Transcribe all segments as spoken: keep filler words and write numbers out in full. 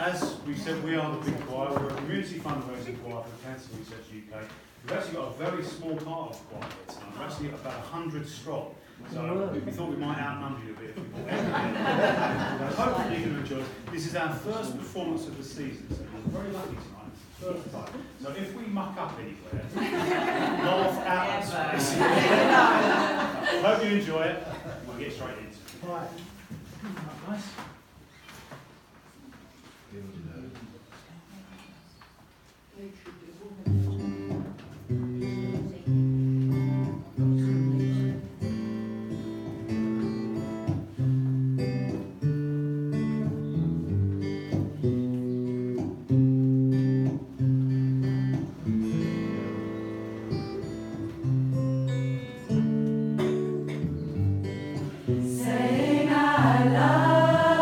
as we said, we are the Big Choir. We're a community fundraising choir for Cancer Research U K. We've actually got a very small part of the choir here tonight. We're actually about one hundred strong. So we thought we might outnumber you a bit if we brought everything. Hopefully you can enjoy it. This is our first performance of the season, so we're very lucky tonight. It's the first time. So if we muck up anywhere, laugh at us. Hope you enjoy it. We'll get straight into it. Right. Nice. Saying I love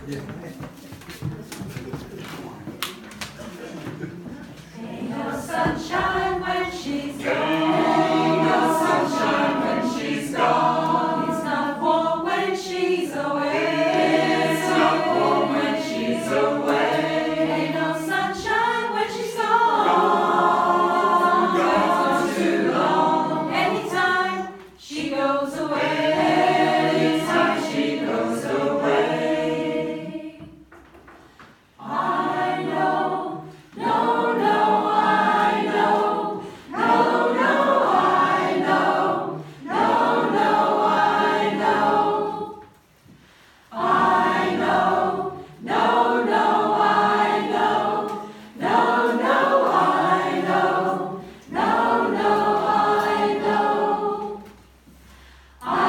Ain't no sunshine when she's gone. Ain't no sunshine when she's gone. It's not warm when she's away. It's not warm when she's away. Ain't no sunshine when she's gone. Gone too long. Anytime she goes away. Anytime she goes away. I know. No, no, I know. No, no, I know. No, no, I know. I know. No, no, I know. No, no, I know. No, no, I know. I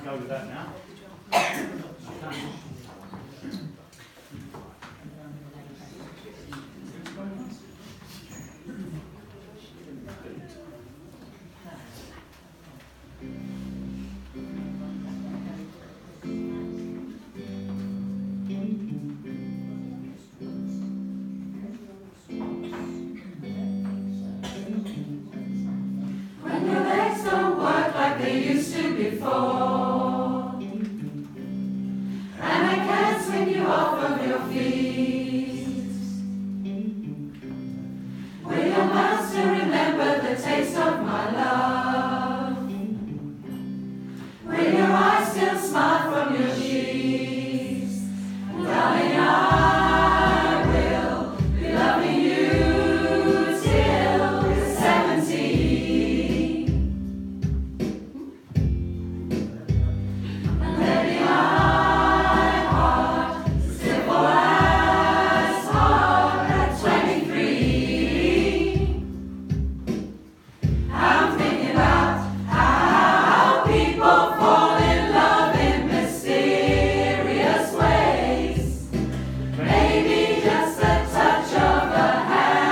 to go with that now. When your legs don't work like they used to before, and I can't swing you off of your feet, will your mouth still remember the taste of my love? Will your eyes still smile from your cheeks? Darling, I will be loving you till you're seventy. And letting my heart simple as hard at twenty-three. I'm thinking about how people fall in love in mysterious ways. Maybe just a touch of a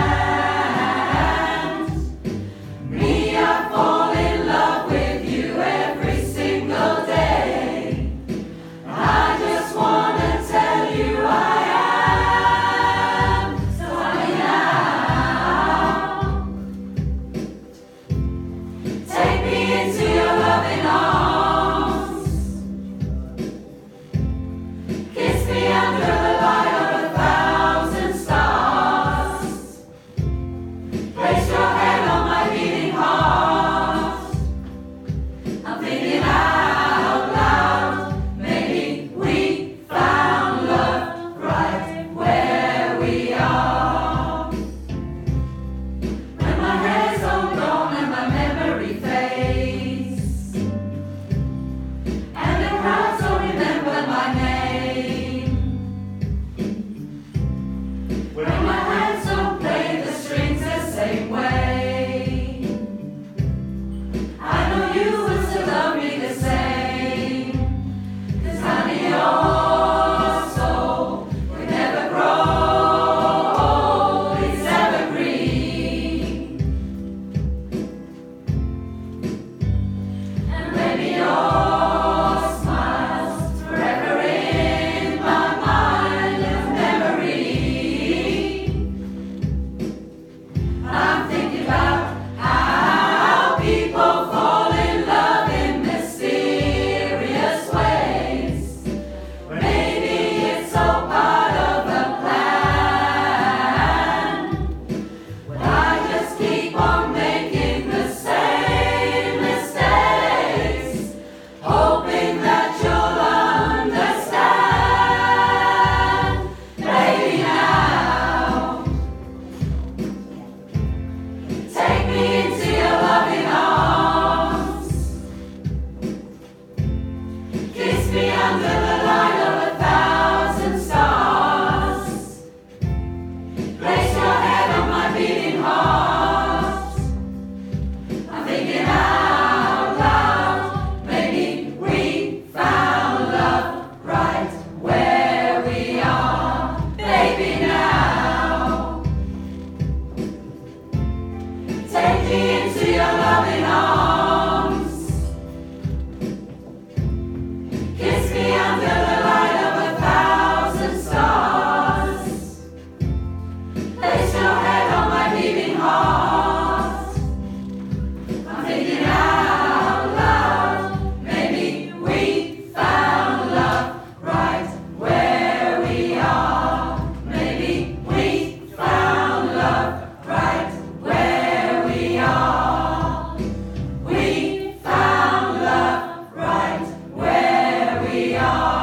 hand. Me, I fall in love with you every single day. I just wanna tell you I am so happy now. Take me into your loving arms. Kiss me under the light of a thousand stars. Place your hand on my beating heart. I'm thinking out loud. Maybe we found love right where we are. When my hair's all gone and my memory fades, and the crowds don't remember my name. When my hands don't play the strings the same way, I know you will still love me the same. 'Cause honey, your soul will never grow old. It's evergreen. And maybe your smile's forever in my mind of memory. I'm thinking about how people fall in love in mysterious ways. Maybe it's all part of a plan. I just keep on making the same mistakes, hoping that you'll understand. Baby, now, take me into your loving arms. Kiss me under the light of a thousand stars. Place your head on my beating heart. I'm thinking out loud. Maybe we found love right where we are. Baby, now, take me into your loving arms. Kiss me under the light of a thousand stars. Place your head on my beating heart. I'm thinking out loud. Maybe we found love right where we are. Maybe we found love right where we are. We found love right where we are.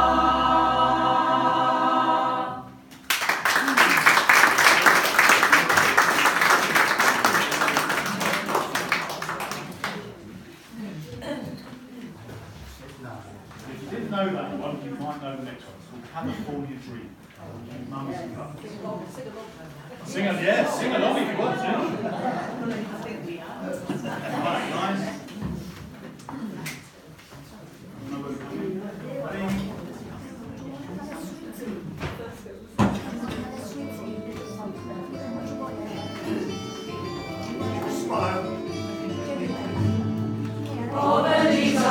If you didn't know that one, you might know the next one. It's called California Dream. Mums and Pups. Sing it, yeah, sing along if you want to. Right, guys.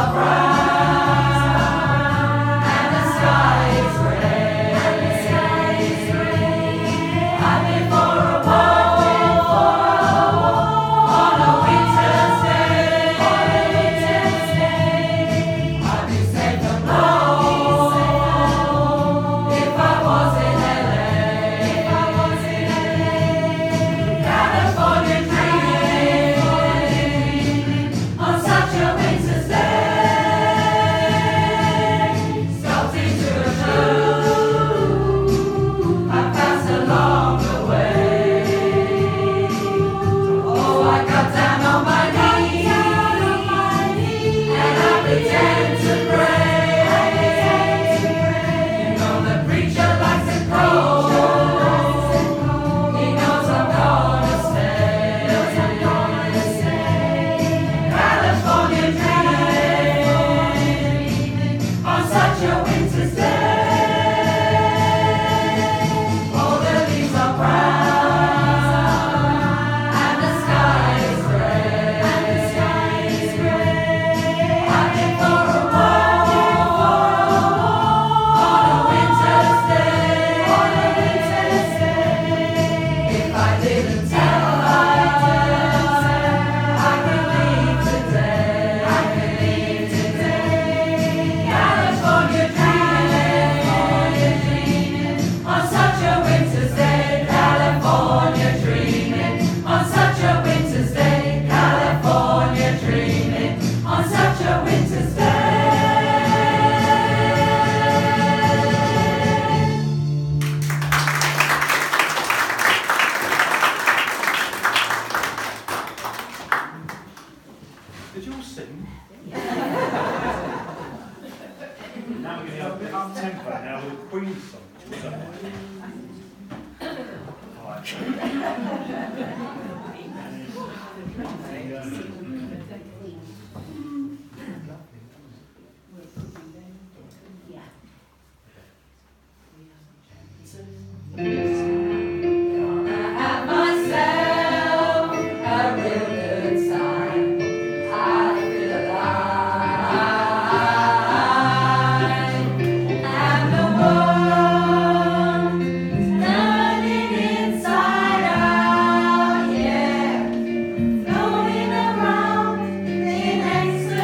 Did you all sing? Now we're going to have a bit up tempo now with a Queen song, which was up. Floating around in ecstasy.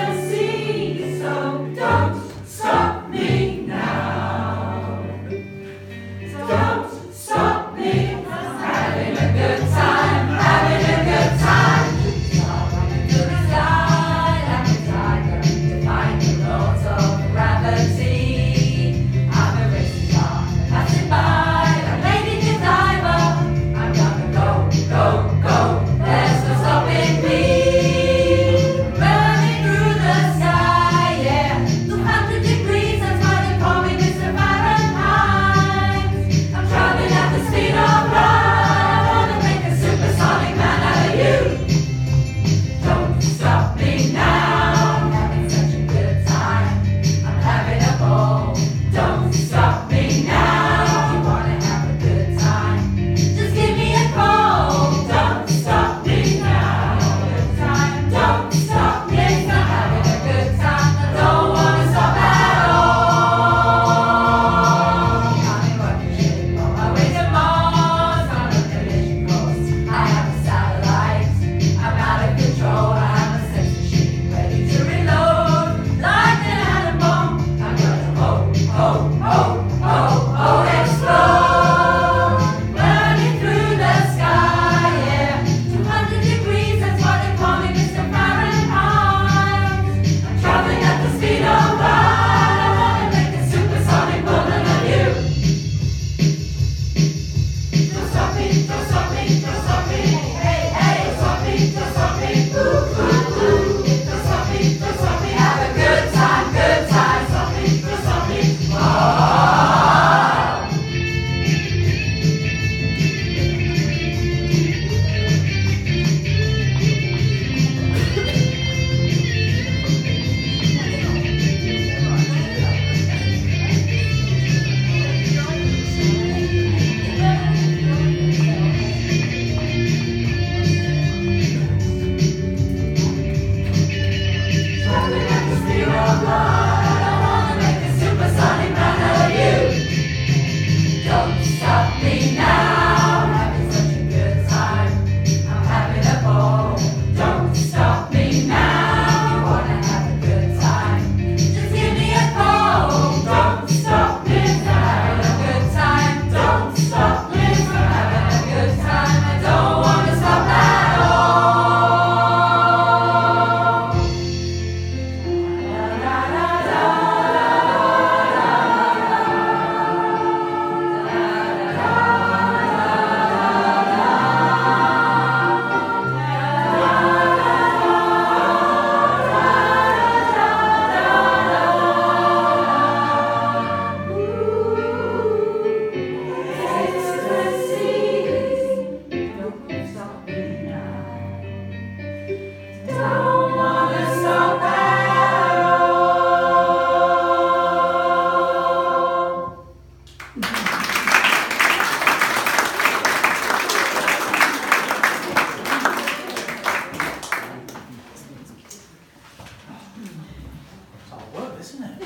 difficult, isn't it?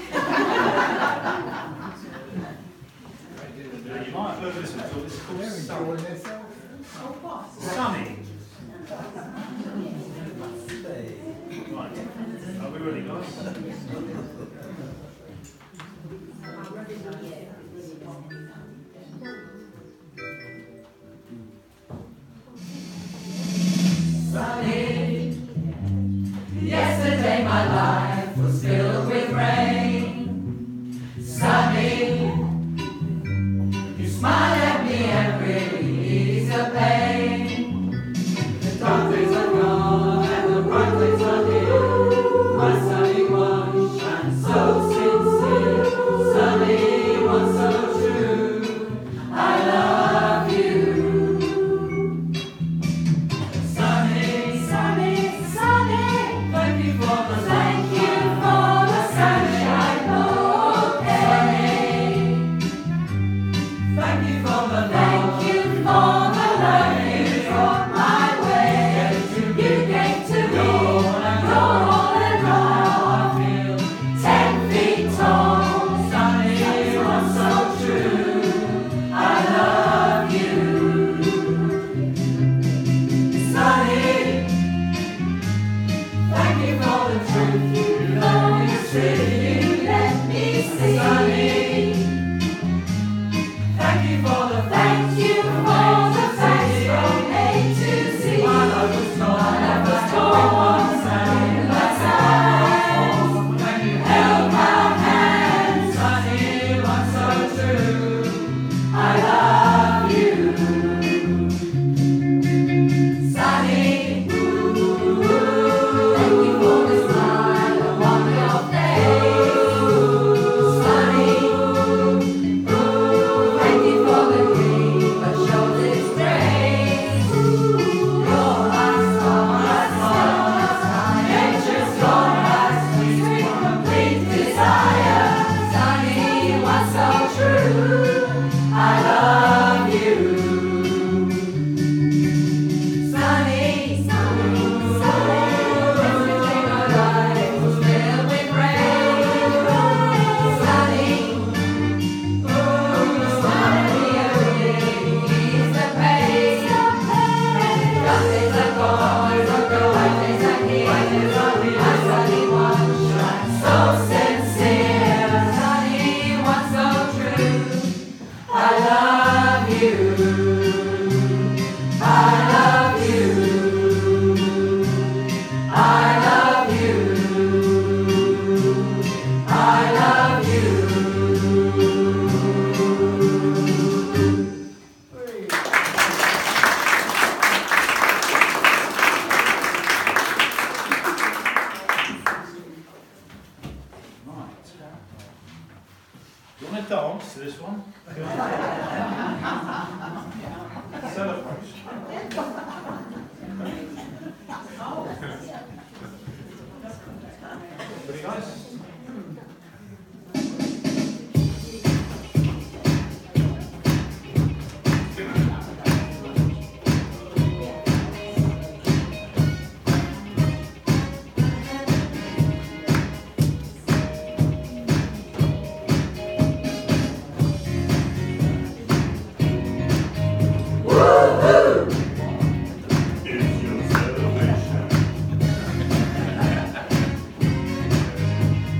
You might have heard of this one before. This is called They're Sunny. enjoying themselves. Sunny. Right. Are we ready, guys? Sunny, yesterday my life was filled with rain. Sunny, you smile at me and really ease the pain. The dark days are gone and the bright days are here. My sunny one shines so sincere. Sunny one so true. I love you. Sunny, sunny, sunny. Thank you for the thank you for the sunshine. Oh, okay. Thank you for the thank you for the love you brought my way. You came to me, you're all alone. I feel ten feet tall. Sunny, you're so true. I love you. Sunny, thank you for the truth. You let me see, you let me see. Sunny, thank you for the thank you for the thanks from A to Z. While I was torn, I was torn, Sunny, last night. When you held my hand, Sunny, one so true. I love you. Sunny, ooh, thank you for the smile upon your face. Sunny, thank you for the green that shows its grace. Your eyes are my stars, nature's your eyes, sweet complete desire. Sunny, you are so true. I love you. Sunny, sunny, sunny. Yesterday my life was filled with rain. Sunny. Right. Do you want to dance to this one? Celebration. Ready, guys? It's your celebration.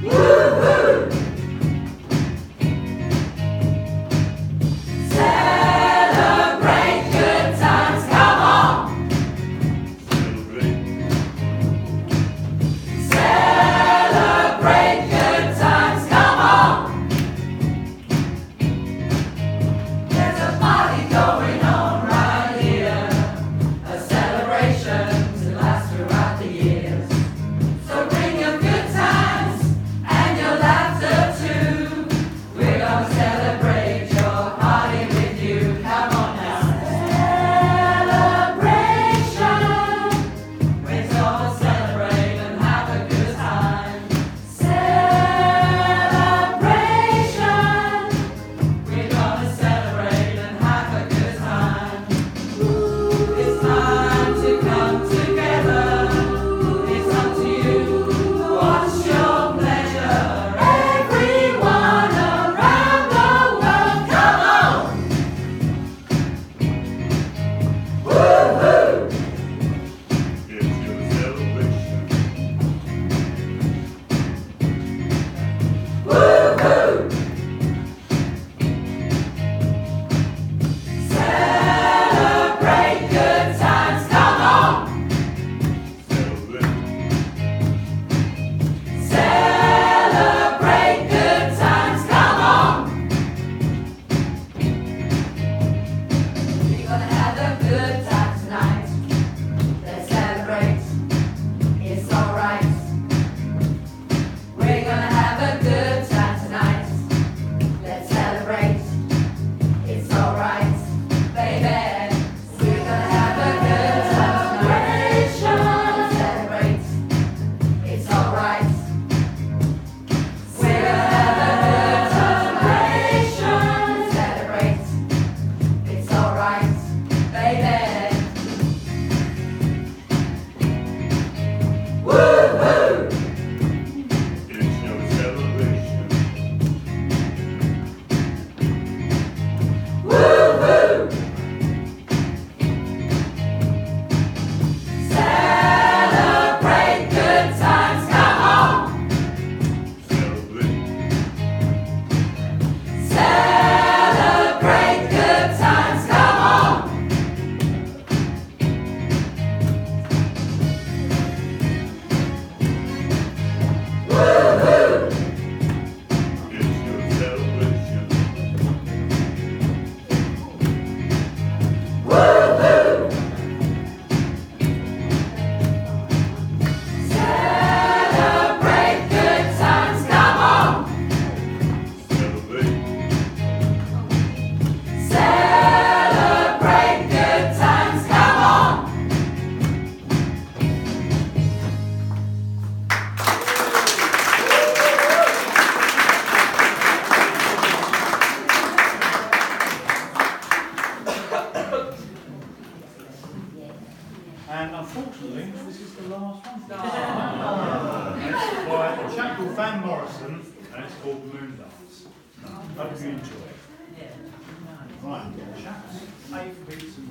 Van Morrison, and it's called Moon Dance. Hope you enjoy it. Right, chaps, A for pizza.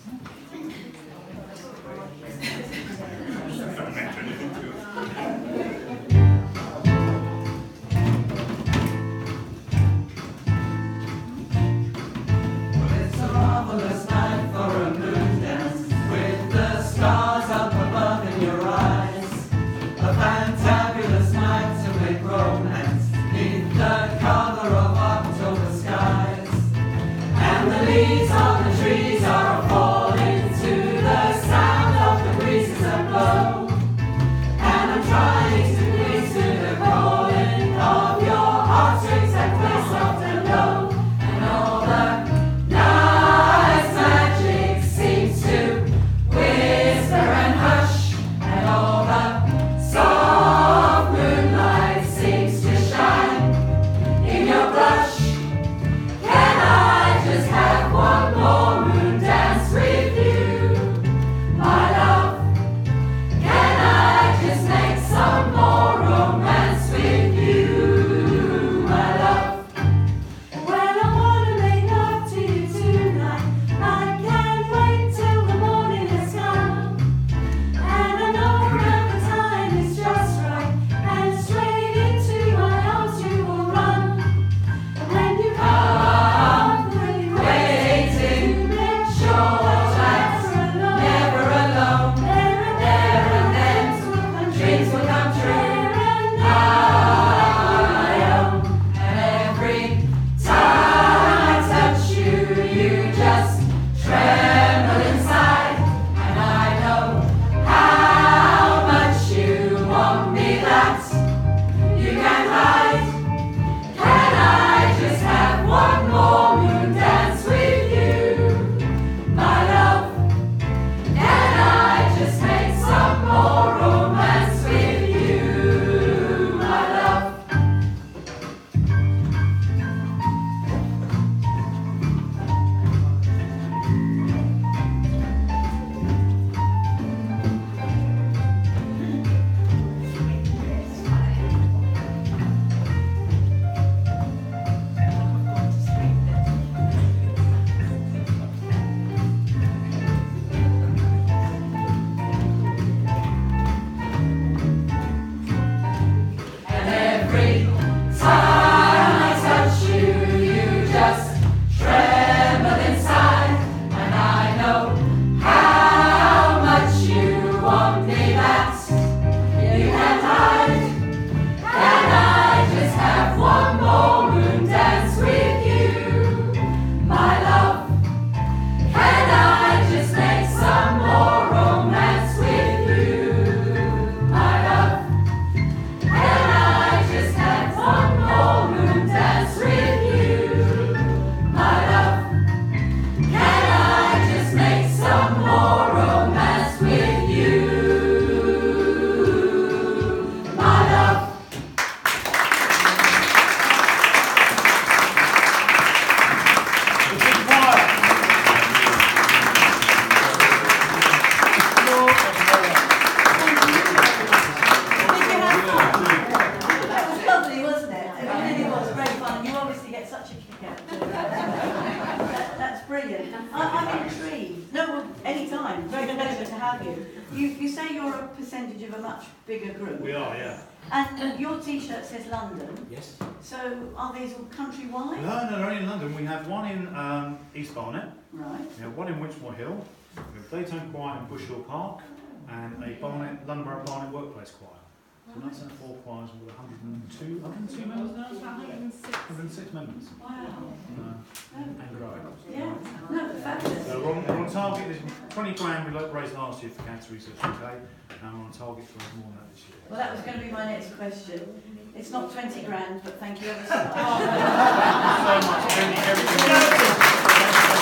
Leaves on the trees are falling to the sound of the breezes that blow, and I'm trying to please to the calling of your heartstrings that play soft and low, and all the night's magic seems to whisper and hush, and all the soft moonlight seems to shine in your blush. Can I just have one more moon dance with you, my love? Can I just make some more romance with you, my love? Well, I wanna make love to you tonight. I can't wait till the morning has come, and I know that the time is just right, and straight into my arms you will run. And when you come, waiting, make sure that never alone. There and then, dreams will come true. I own, and every time I touch you, you just tremble inside. And I know how much you want me that you can't hide. Can I just have one more moon dance with you, my love? Can I just make some more romance with you, my love? And every time I touch you, you just tremble inside. And I know how much you want me that you can't hide. Can I just have one more moon dance with you, my love? Can I just make some more romance with you, my love? Can I just have one more moon dance with you, my love? Can I just make some more romance with you, my love? It's quiet. That was lovely, wasn't it? It really was very fun. You obviously get such a kick out of it. That, that's brilliant. I, I'm intrigued. No, well, any time. Very pleasure to have you. You. You say you're a percentage of a much bigger group. We are, yeah. And uh, your T-shirt says London. Yes. So are these all countrywide? No, no, they're only in London. We have one in um, East Barnet, Right. we have one in Winchmore Hill, we have Daytime Choir in Bushhill Park, and a Barnet, London Borough Barnet Workplace Choir. So that's our four choirs with one hundred and two, one hundred and two members now? one hundred and six members. Wow. Uh, and growing. Yeah. No, fabulous. So we're on, we're on target, there's twenty grand we raised last year for Cancer Research U K, and we're on target for more than that this year. Well, that was going to be my next question. It's not twenty grand, but thank you ever so much. so much, Penny, everything.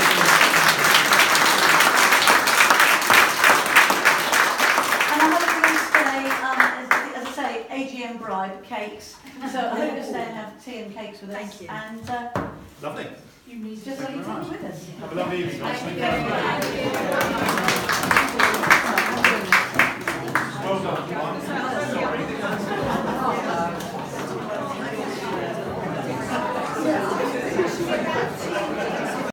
And I hope you stay, um, as, as I say, A G M bribe, cakes. So I hope you stay and have tea and cakes with us. Thank you. And uh, Lovely. just have Thank you you very time much. with us. Have a lovely evening, guys. Thank Thank you you very very much. much. Well done. Well done.